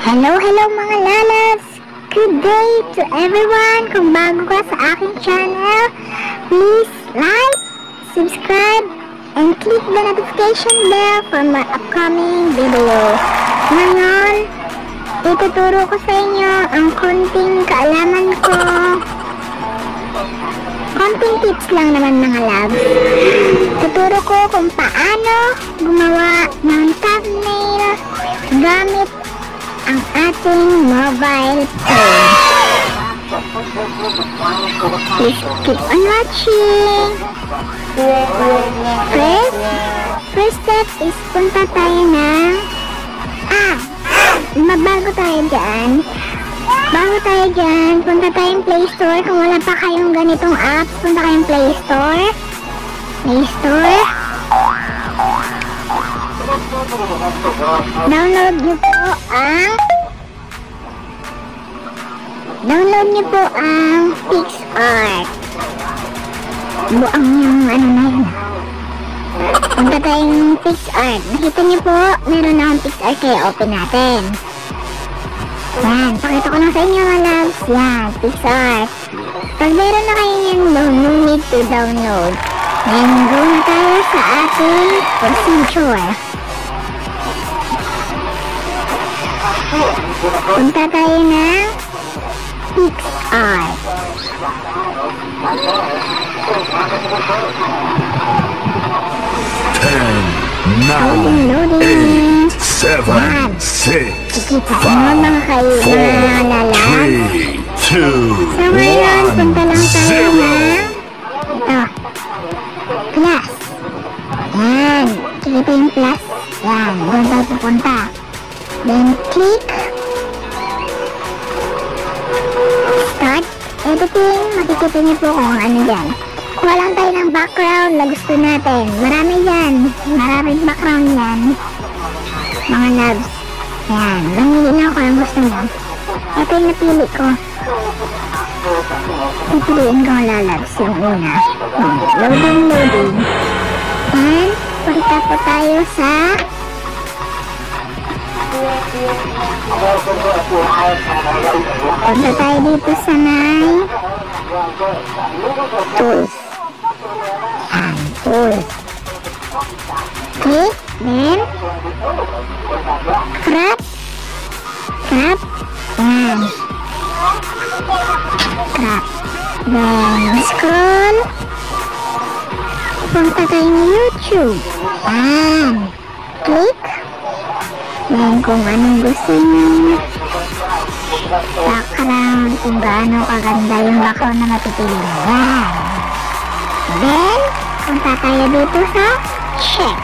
Hello mga lalabs! Good day to everyone! Kung bago ka sa aking channel, please like, subscribe, and click the notification bell for my upcoming video. Ngayon, ituturo ko sa inyo ang konting kaalaman ko. Konting tips lang naman mga labs. Tuturo ko kung paano gumawa ng thumbnail gamit ang ating mobile phone. Please keep on watching. First step is punta tayo ng punta tayong Play Store. Kung wala pa kayong ganitong apps, punta kayong Play Store. Download nyo po ang PixArt. Buang yung ano na yun. Punta tayong PixArt. Nakita nyo po, meron na akong PixArt, kaya open natin. Yan, pakita ko na sa inyo mga loves. Yan, PixArt. Pag meron na kayo yan, no need to download. Then, go na tayo sa ating procedure. Punta tayo ng PixArt. 10, 9, 8, 7, 6, 5, 4, 3, 2, So ngayon, punta lang tayo ng plus. Yan, kikita yung plus. Yan, doon tayo pupunta. Then click Start Editing. Makikita niyo po kung ano dyan. Kuha lang tayo ng background na gusto natin. Marami yan. Maraming background yan. Mga loves. Yan. Namili lang ako ang gusto nyo. Ito yung napili ko. Pipiliin ko ang lalabs yung una. Loading. And punta po tayo sa punta tayo dito sa may tools. Yan, tools. Click, then crop. Yan. Crop. Then scroll. Punta tayo ng YouTube. Yan. Click. Then kung anong gusto nyo, background, kung gaano kaganda yung background na mapipili nyo. Yan. Then, punta tayo dito sa check.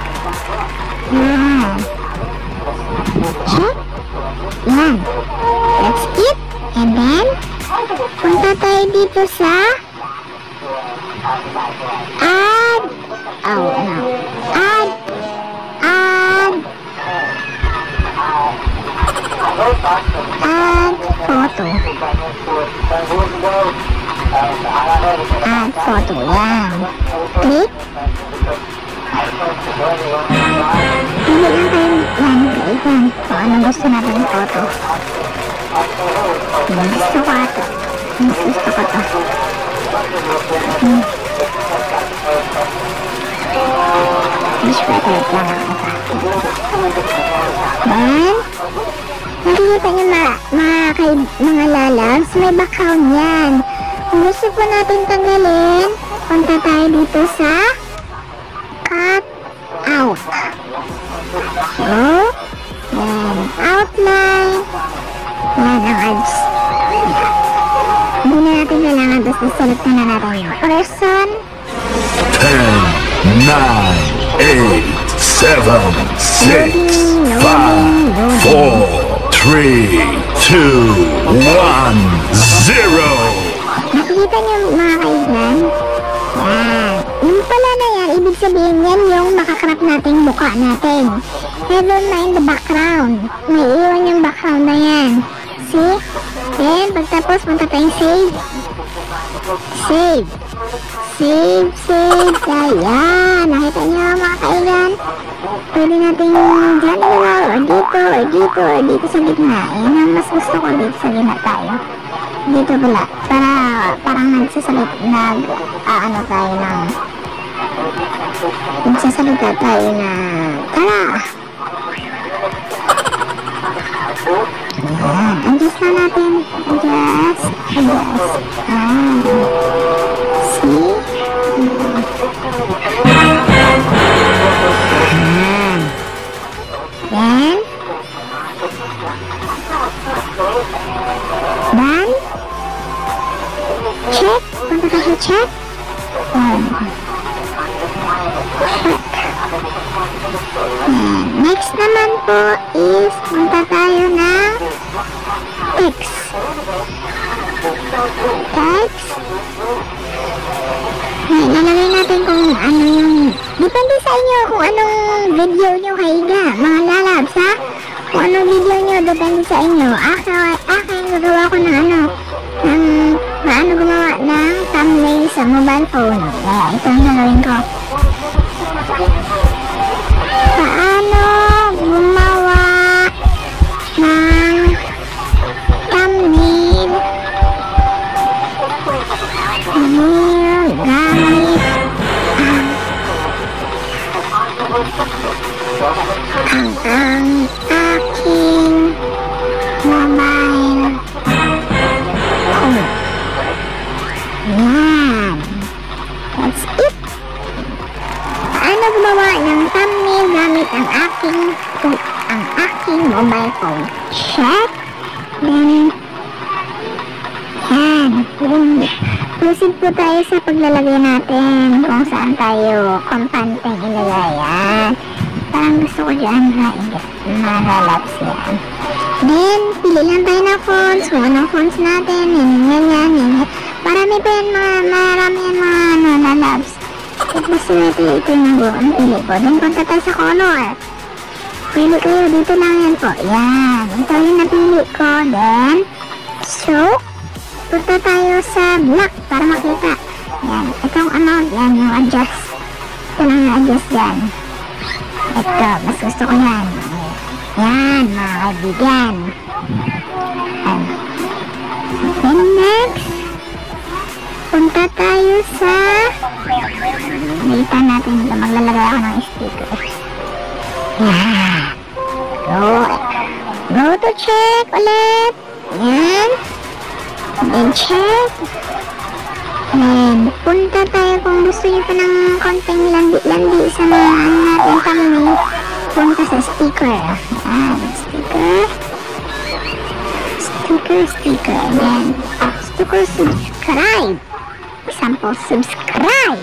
Yan. Check. Yan. Let's skip. And then, punta tayo dito sa add. Oh, no. Add photo. Add photo. Yan. Click. Hindi lang tayo yan. Click yan. Kung anong gusto natin yung photo. Gusto ko ito. Gusto ko ito. Wish better lang ako ito. Then, nakikita nyo mga lalabs, may background yan. Kung gusto po natin tanggalin, punta tayo dito sa cut out. So, yan, outline. Yan ang ads. Hindi na natin kailangan, basta select na natin yung person. 10, 9, 8, 7, 6, 5, 4, 3, 2, 1, 0. Nakikita niyo mga kaibigan? Yan. Yung pala na yan, ibig sabihin yan yung makakrap nating mukha natin. Never mind the background. May iwan yung background na yan. See? Then, pagtapos, punta tayong save. Save. Ayan. Nakita nyo mga kaigan? Pwede natin dyan or dito sa gitna. Ayan ang mas gusto ko dito sa gitna tayo. Dito pala. Parang nagsasalita tayo na tara. Ayan. Adjust na natin. Adjust. Ayan. See? Ayan. Then, done. Check. Punta ka sa check. Next naman po is punta tayo ng text. Lalagay natin kung ano yung depende sa inyo kung anong video nyo kaiga mga lalabs ha. Kung anong video nyo depende sa inyo. Akin gagawa ko ng paano gumawa ng thumbnail sa mobile phone. Kaya ito ang gagawin ko. Paano gumawa ng thumbnail gamit ang aking mobile phone. Yan. That's it. Paano gumawa ng thumbnail gamit ang aking mobile phone? Check. Then, yan. Proceed po tayo sa paglalagay natin kung saan tayo kampanteng ilagay. Yan. Parang gusto ko dyan na-relapse yan. Then, pili lang tayo ng fonts. Kung anong fonts natin. Yan. Marami pa yan mga na-relapse. Basta ito yung ang pili ko. Then, punta tayo sa color. Pili kayo. Dito lang yan po. Yan. Ito yung napili ko. Then, stroke. Punta tayo sa black para makita. Yan. Itong amount. Yan. Yung adjust. Ito lang yung adjust yan. Ito. Mas gusto ko yan. Yan. Mga kaibigan. Yan. Then, next. Punta tayo sa nakita natin dito. Maglalagay ako ng sticker. Yan. Go to check ulit. Yan. Then check. And punta tayo kung gusto nyo pa ng konting landi-landi sa mga natin thumbnail. Punta sa sticker. Yan. Sticker. Yan. Gusto ko subscribe. Example, subscribe.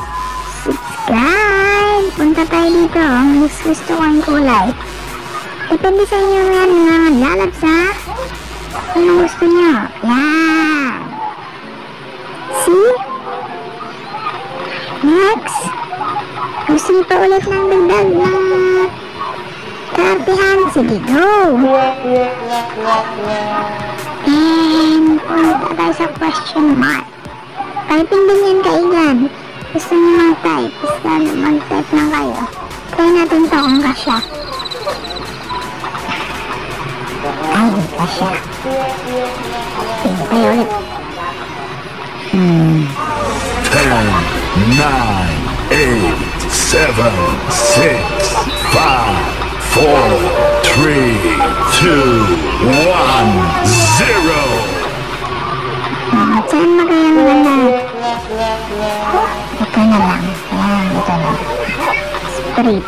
Punta tayo dito. Gusto ko ang kulay. Depende sa inyo yan mga lalabs ha. Anong gusto nyo? Yan. See? Next. Gusto nyo pa ulit ng dagdag ng kaartihan? Sige, go. And punta tayo sa question mark. Typing din yan kaigan. Gusto nyo mag-type. Basta mag-type lang kayo. Try natin to kung kasya. Ay, kasya. Sige kayo ulit. 10, 9, 8, 7, 6, 5, 4, 3, 2, 1, 0. Saan na kaya maganda? Ito na lang. Ayan, ito na. Straight.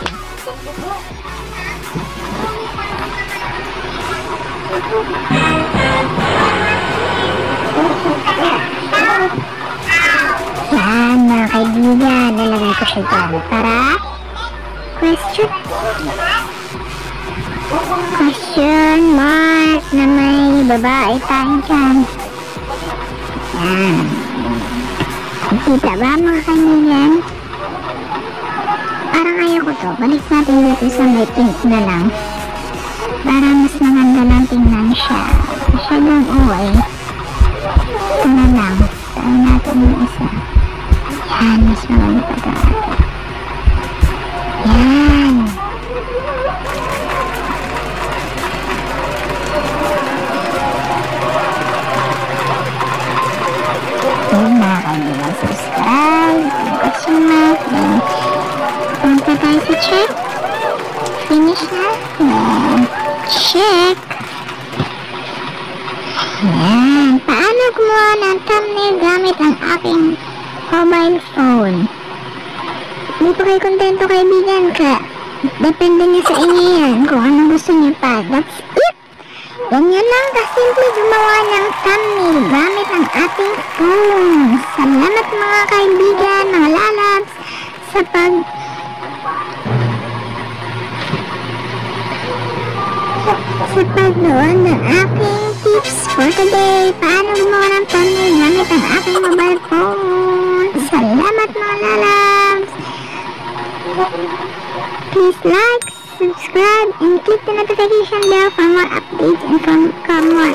Yan mga kaibigan. Nalagay ko siya dyan. Para question mark na may babae tayo dyan. Yan. Kita ba mga kaibigan? Parang ayaw ko to. Balik natin dito sa may pink na lang. Para mas maganda lang tingnan siya. Masyadong uwi. Ito na lang. Tayo natin yung isa. Yan, mas maganda pa ito. Yan. Huwag na kayo mag-subscribe. Question mark. Then, punta tayo sa check. Finish na. Then, check. Yan. Paano gumawa ng thumbnail gamit ang aking mobile phone? Hindi po kayo kontento, kaibigan ka. Depende niya sa inyo yan kung anong gusto niyo pa. That's it! Ganyan lang kasimple gumawa ng thumbnail gamit ang ating phone. Salamat mga kaibigan, mga lalabs, sa pagnood ng aking tips for today. Paano gumawa ng thumbnail gamit ang aking mobile phone. Salamat mga lalabs. Please like, subscribe, and click the notification bell for more updates and for more